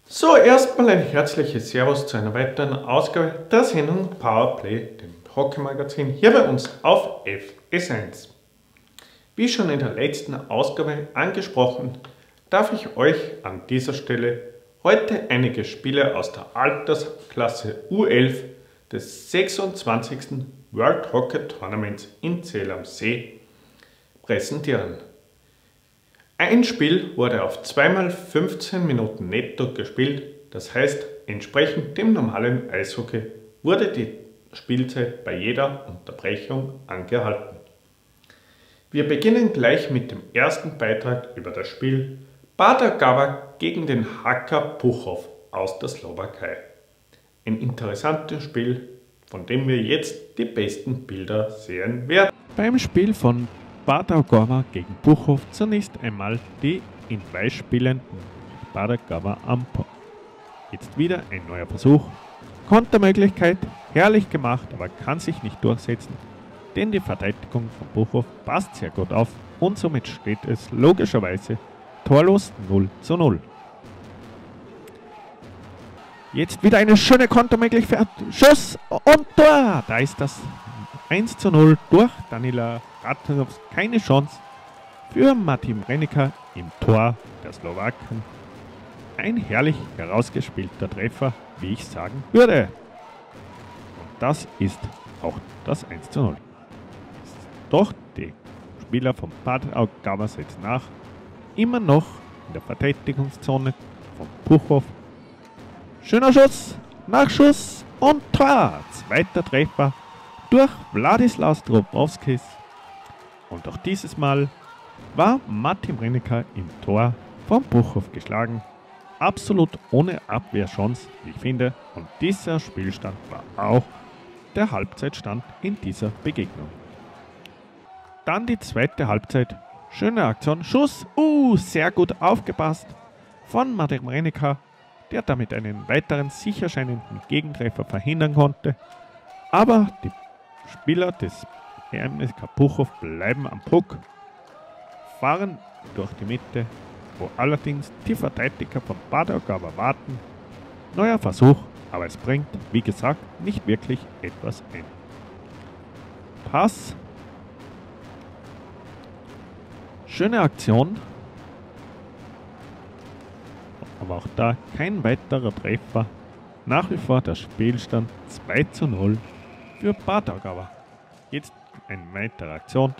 So, erstmal ein herzliches Servus zu einer weiteren Ausgabe der Sendung Powerplay, dem Hockey-Magazin, hier bei uns auf FS1. Wie schon in der letzten Ausgabe angesprochen, darf ich euch an dieser Stelle heute einige Spiele aus der Altersklasse U11 des 26. World Hockey Tournaments in Zell am See präsentieren. Ein Spiel wurde auf 2x15 Minuten netto gespielt, das heißt, entsprechend dem normalen Eishockey wurde die Spielzeit bei jeder Unterbrechung angehalten. Wir beginnen gleich mit dem ersten Beitrag über das Spiel Bada Gaba gegen den HK Puchow aus der Slowakei. Ein interessantes Spiel, von dem wir jetzt die besten Bilder sehen werden. Beim Spiel von Bada Gaba gegen Puchow zunächst einmal die in Weiß spielenden Bada Gaba am Puck. Jetzt wieder ein neuer Versuch. Kontermöglichkeit, herrlich gemacht, aber kann sich nicht durchsetzen, denn die Verteidigung von Puchow passt sehr gut auf und somit steht es logischerweise torlos 0:0. Jetzt wieder eine schöne Kontermöglichkeit, Schuss und Tor! Da ist das 1:0 durch Danila Ratanov, keine Chance für Martin Mrejnika im Tor der Slowaken. Ein herrlich herausgespielter Treffer, wie ich sagen würde. Und das ist auch das 1:0. Doch die Spieler von Bada Gaba setzen nach. Immer noch in der Verteidigungszone von Puchow. Schöner Schuss, Nachschuss und Tor. Zweiter Treffer durch Wladislaus Drobowskis. Und auch dieses Mal war Martin Mrejnika im Tor von Puchow geschlagen. Absolut ohne Abwehrchance, wie ich finde. Und dieser Spielstand war auch der Halbzeitstand in dieser Begegnung. Dann die zweite Halbzeit. Schöne Aktion. Schuss. Sehr gut aufgepasst von Martin Mrejnika, der damit einen weiteren sicher scheinenden Gegentreffer verhindern konnte. Aber die Spieler des MSK Puchow bleiben am Puck, fahren durch die Mitte, wo allerdings die Verteidiger von Bada Gaba warten. Neuer Versuch, aber es bringt, wie gesagt, nicht wirklich etwas ein. Pass. Schöne Aktion. Aber auch da kein weiterer Treffer. Nach wie vor der Spielstand 2:0 für Bada Gaba. Jetzt eine weitere Aktion.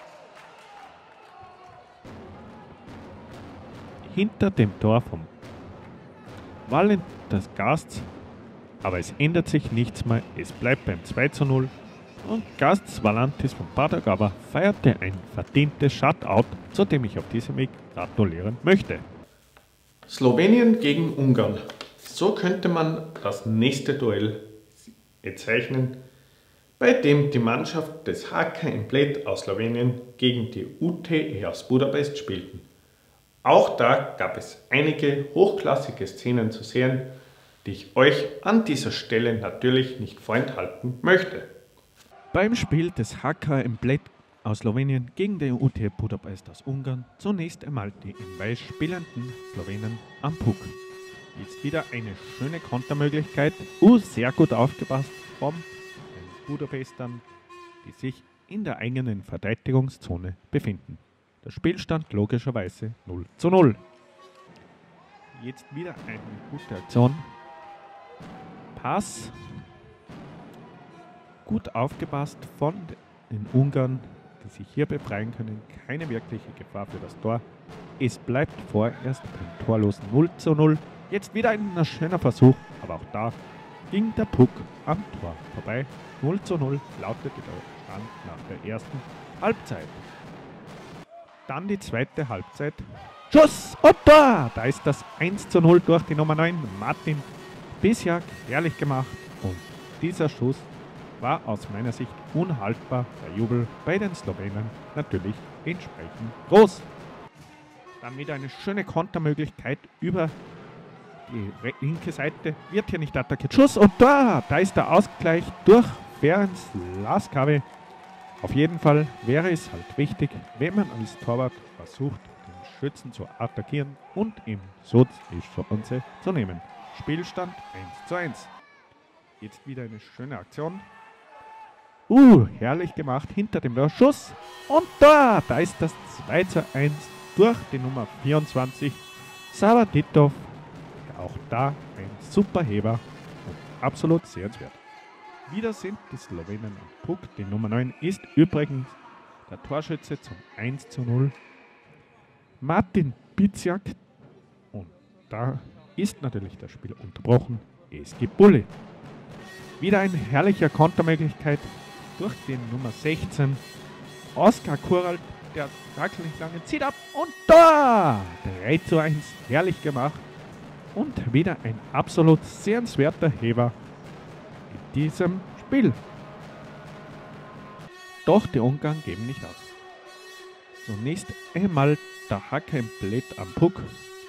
Hinter dem Tor vom Valentas Gasts. Aber es ändert sich nichts mehr. Es bleibt beim 2:0. Und Gasts Valentis von Bada Gaba feierte ein verdientes Shutout, zu dem ich auf diesem Weg gratulieren möchte. Slowenien gegen Ungarn. So könnte man das nächste Duell bezeichnen, bei dem die Mannschaft des HK Implet aus Slowenien gegen die UTE aus Budapest spielten. Auch da gab es einige hochklassige Szenen zu sehen, die ich euch an dieser Stelle natürlich nicht vorenthalten möchte. Beim Spiel des HK Implet aus Slowenien gegen die UTE Budapest aus Ungarn zunächst einmal die in Weiß spielenden Slowenen am Puck. Jetzt wieder eine schöne Kontermöglichkeit, sehr gut aufgepasst vom Budapestern, die sich in der eigenen Verteidigungszone befinden. Der Spielstand logischerweise 0:0. Jetzt wieder eine gute Aktion. Pass. Gut aufgepasst von den Ungarn, die sich hier befreien können. Keine wirkliche Gefahr für das Tor. Es bleibt vorerst ein torlosen 0:0. Jetzt wieder ein schöner Versuch, aber auch da ging der Puck am Tor vorbei. 0:0 lautete der Stand nach der ersten Halbzeit. Dann die zweite Halbzeit. Schuss und Tor! Da ist das 1:0 durch die Nummer 9, Martin Pisjak, herrlich gemacht. Und dieser Schuss war aus meiner Sicht unhaltbar. Der Jubel bei den Slowenen natürlich entsprechend groß. Dann wieder eine schöne Kontermöglichkeit über die linke Seite. Wird hier nicht attackiert. Schuss und Tor! Da ist der Ausgleich durch Ferenc Laskavi. Auf jeden Fall wäre es halt wichtig, wenn man als Torwart versucht, den Schützen zu attackieren und im so die Chance zu nehmen. Spielstand 1:1. Jetzt wieder eine schöne Aktion. Herrlich gemacht, hinter dem Tor, Schuss und Tor! Da ist das 2:1 durch die Nummer 24, Savaditov. Auch da ein super Heber und absolut sehenswert. Wieder sind die Slowenen am Puck. Die Nummer 9 ist übrigens der Torschütze zum 1:0. Martin Biziak. Und da ist natürlich das Spiel unterbrochen. Es gibt Bulli. Wieder eine herrliche Kontermöglichkeit durch den Nummer 16. Oskar Kuralt, der wackelt nicht lange, zieht ab und Tor! 3:1, herrlich gemacht. Und wieder ein absolut sehenswerter Heber in diesem Spiel. Doch die Ungarn geben nicht auf. Zunächst einmal der Hakenblät am Puck.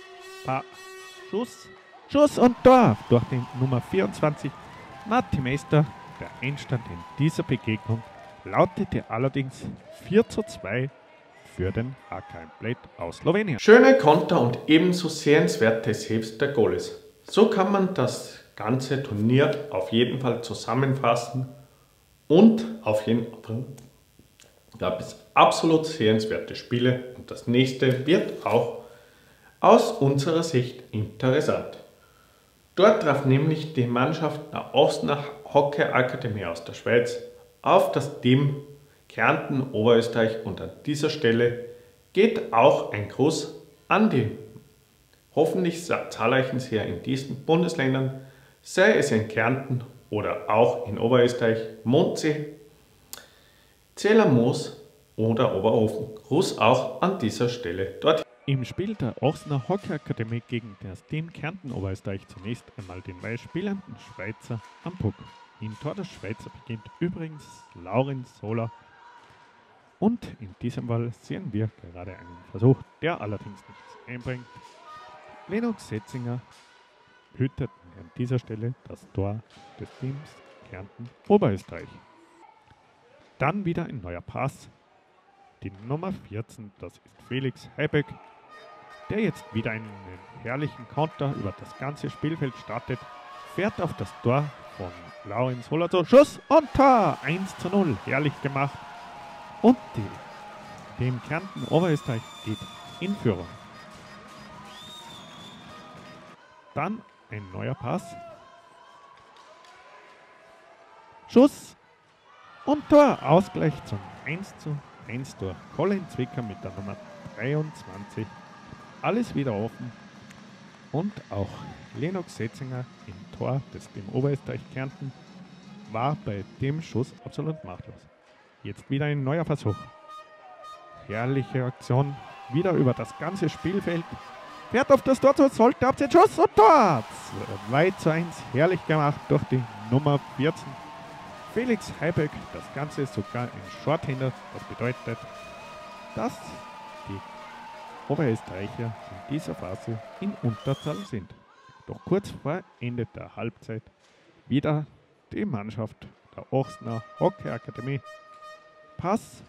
Schuss und Tor durch den Nummer 24 Martin Meister. Der Endstand in dieser Begegnung lautete allerdings 4:2 für den Hakenblät aus Slowenien. Schöne Konter und ebenso sehenswerte Saves der Goalies. So kann man das ganze Turnier auf jeden Fall zusammenfassen und auf jeden Fall gab es absolut sehenswerte Spiele und das nächste wird auch aus unserer Sicht interessant. Dort traf nämlich die Mannschaft der Osnabrück Hockey Akademie aus der Schweiz auf das Team Kärnten Oberösterreich und an dieser Stelle geht auch ein Gruß an die hoffentlich zahlreichen Seher in diesen Bundesländern, sei es in Kärnten oder auch in Oberösterreich, Mondsee, Zählermoos oder Oberhofen. Gruß auch an dieser Stelle dort. Im Spiel der Ochsner Hockey Akademie gegen das Team Kärnten Oberösterreich zunächst einmal den neu spielenden Schweizer am Puck. Im Tor der Schweizer beginnt übrigens Laurin Sola. Und in diesem Fall sehen wir gerade einen Versuch, der allerdings nichts einbringt. Lennox Setzinger hütet an dieser Stelle das Tor des Teams Kärnten Oberösterreich. Dann wieder ein neuer Pass. Die Nummer 14, das ist Felix Heibeck, der jetzt wieder einen herrlichen Konter über das ganze Spielfeld startet, fährt auf das Tor von Laurin Solazo, Schuss und Tor, 1:0, herrlich gemacht. Und dem Kärnten Oberösterreich geht in Führung. Dann ein neuer Pass. Schuss und Tor, Ausgleich zum 1:1 durch Colin Zwicker mit der Nummer 23. Alles wieder offen. Und auch Lennox Setzinger im Tor des Team Oberösterreich Kärnten war bei dem Schuss absolut machtlos. Jetzt wieder ein neuer Versuch. Herrliche Aktion, wieder über das ganze Spielfeld. Fährt auf das Tor zu, sollte abziehen, Schuss und Tor! 2:1, herrlich gemacht durch die Nummer 14. Felix Heibeck, das Ganze sogar ein Shorthander, das bedeutet, dass die Oberösterreicher in dieser Phase in Unterzahl sind. Doch kurz vor Ende der Halbzeit wieder die Mannschaft der Ochsner Hockey Akademie. Pass.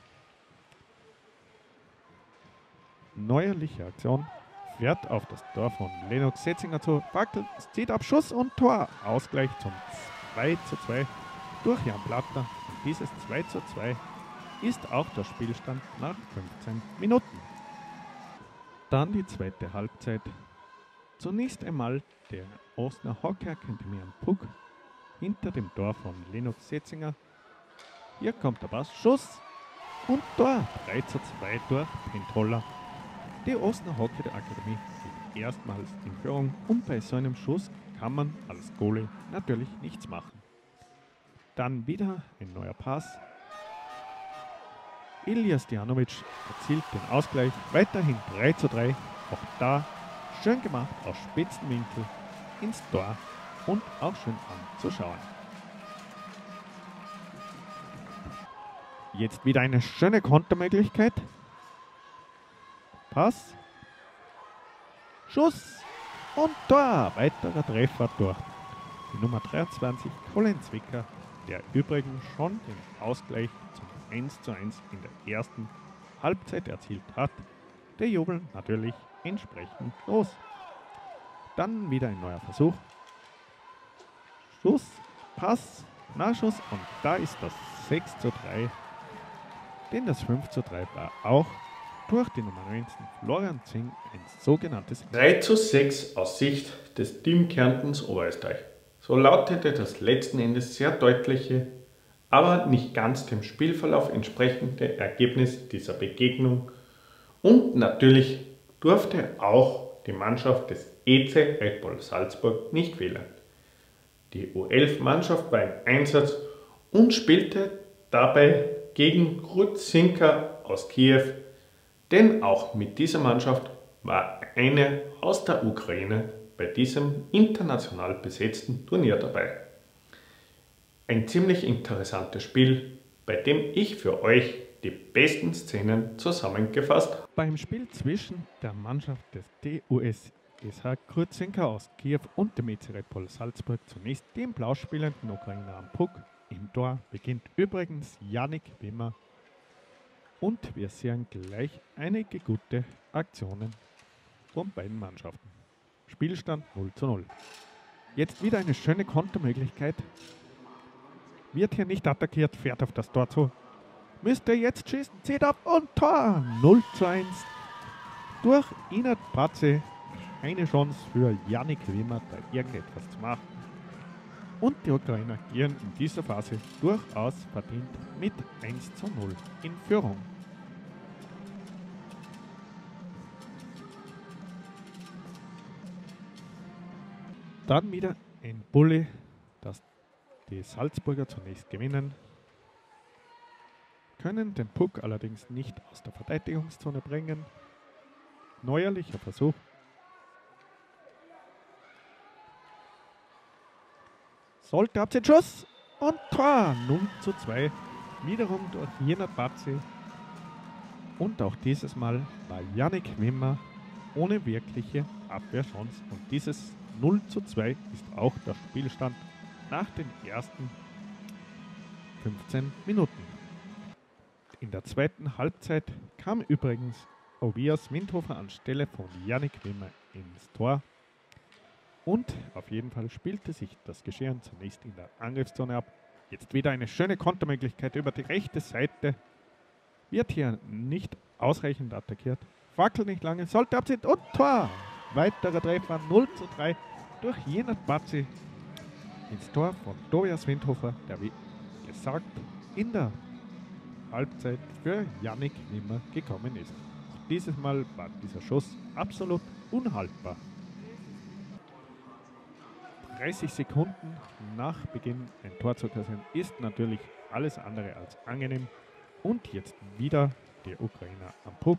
Neuerliche Aktion. Fährt auf das Tor von Lennox Setzinger zu. Wackelt, zieht ab, Schuss und Tor. Ausgleich zum 2:2 durch Jan Plattner. Und dieses 2:2 ist auch der Spielstand nach 15 Minuten. Dann die zweite Halbzeit. Zunächst einmal der Ochsner Hockey Akademie am Puck hinter dem Tor von Lennox Setzinger. Hier kommt der Pass, Schuss und Tor. 3:2 durch Pentoller. Die Ochsner Hockey Akademie geht erstmals in Führung und bei so einem Schuss kann man als Goalie natürlich nichts machen. Dann wieder ein neuer Pass. Ilja Stjanovic erzielt den Ausgleich. Weiterhin 3:3. Auch da schön gemacht aus Spitzenwinkel ins Tor und auch schön anzuschauen. Jetzt wieder eine schöne Kontermöglichkeit. Pass. Schuss und Tor. Weiterer Treffer durch die Nummer 23, Colin Zwicker, der übrigens schon den Ausgleich zum 1:1 in der ersten Halbzeit erzielt hat. der Jubel natürlich entsprechend los. Dann wieder ein neuer Versuch. Schuss, Pass, Nachschuss und da ist das 6:3. Denn das 5:3 war auch durch die Nummer 19 Florian Zing ein sogenanntes 3:6 aus Sicht des Team Kärntens Oberösterreich. So lautete das letzten Endes sehr deutliche, aber nicht ganz dem Spielverlauf entsprechende Ergebnis dieser Begegnung. Und natürlich durfte auch die Mannschaft des EC Red Bull Salzburg nicht fehlen. Die U11-Mannschaft war im Einsatz und spielte dabei gegen Grudzinka aus Kiew, denn auch mit dieser Mannschaft war eine aus der Ukraine bei diesem international besetzten Turnier dabei. Ein ziemlich interessantes Spiel, bei dem ich für euch die besten Szenen zusammengefasst habe. Beim Spiel zwischen der Mannschaft des TuS SH Grudzinka aus Kiew und dem EC Red Bull Salzburg zunächst dem blau spielenden Ukrainer am Puck. Im Tor beginnt übrigens Yannick Wimmer und wir sehen gleich einige gute Aktionen von beiden Mannschaften. Spielstand 0:0. Jetzt wieder eine schöne Kontermöglichkeit. Wird hier nicht attackiert, fährt auf das Tor zu. Müsste jetzt schießen, zieht ab und Tor! 0:1 durch Inat Patze. Keine Chance für Yannick Wimmer, da irgendetwas zu machen. Und die Ukrainer gehen in dieser Phase durchaus verdient mit 1:0 in Führung. Dann wieder ein Bulli, das die Salzburger zunächst gewinnen, können den Puck allerdings nicht aus der Verteidigungszone bringen. Neuerlicher Versuch. Sollte ab den Schuss und Tor 0:2. Wiederum durch Jenat Batzi. Und auch dieses Mal war Yannick Wimmer ohne wirkliche Abwehrchance. Und dieses 0:2 ist auch der Spielstand nach den ersten 15 Minuten. In der zweiten Halbzeit kam übrigens Ovias Windhofer anstelle von Yannick Wimmer ins Tor. Und auf jeden Fall spielte sich das Geschehen zunächst in der Angriffszone ab. Jetzt wieder eine schöne Kontermöglichkeit über die rechte Seite. Wird hier nicht ausreichend attackiert. Fackelt nicht lange, sollte abziehen und Tor! Weiterer Treffer 0:3 durch Jenat Batzi ins Tor von Tobias Windhofer, der wie gesagt in der Halbzeit für Yannick Wimmer gekommen ist. Dieses Mal war dieser Schuss absolut unhaltbar. 30 Sekunden nach Beginn ein Tor zu kassieren ist natürlich alles andere als angenehm. Und jetzt wieder der Ukrainer am Puck.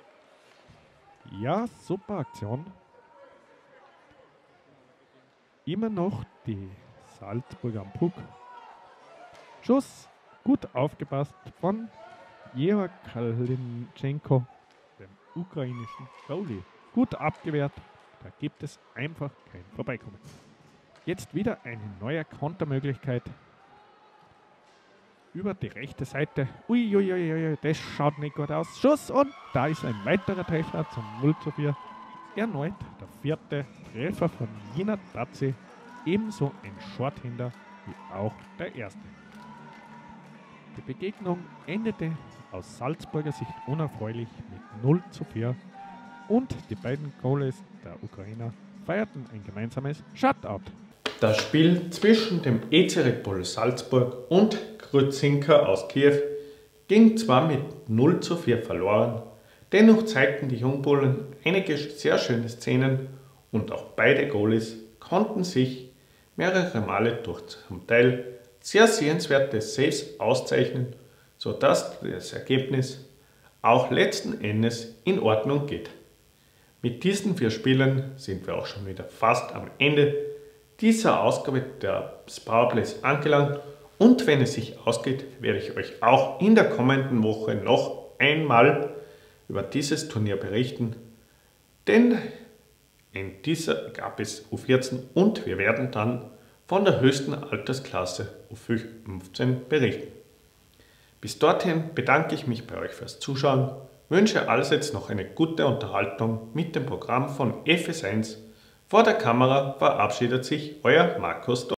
Ja, super Aktion. Immer noch die Salzburger am Puck. Schuss, gut aufgepasst von Jehor Kalinchenko, dem ukrainischen Goalie. Gut abgewehrt, da gibt es einfach kein Vorbeikommen. Jetzt wieder eine neue Kontermöglichkeit über die rechte Seite. Uiuiui, das schaut nicht gut aus. Schuss und da ist ein weiterer Treffer zum 0:4. Erneut der vierte Treffer von Jenat Batzi. Ebenso ein Shorthander wie auch der erste. Die Begegnung endete aus Salzburger Sicht unerfreulich mit 0:4 und die beiden Goalies der Ukrainer feierten ein gemeinsames Shutout. Das Spiel zwischen dem EC Red Bull Salzburg und Grudzinka aus Kiew ging zwar mit 0:4 verloren, dennoch zeigten die Jungbullen einige sehr schöne Szenen und auch beide Goalies konnten sich mehrere Male durch zum Teil sehr sehenswerte Saves auszeichnen, sodass das Ergebnis auch letzten Endes in Ordnung geht. Mit diesen 4 Spielen sind wir auch schon wieder fast am Ende dieser Ausgabe des Powerplays angelangt und wenn es sich ausgeht, werde ich euch auch in der kommenden Woche noch einmal über dieses Turnier berichten, denn in dieser gab es U14 und wir werden dann von der höchsten Altersklasse U15 berichten. Bis dorthin bedanke ich mich bei euch fürs Zuschauen, wünsche allseits noch eine gute Unterhaltung mit dem Programm von FS1. Vor der Kamera verabschiedet sich euer Markus.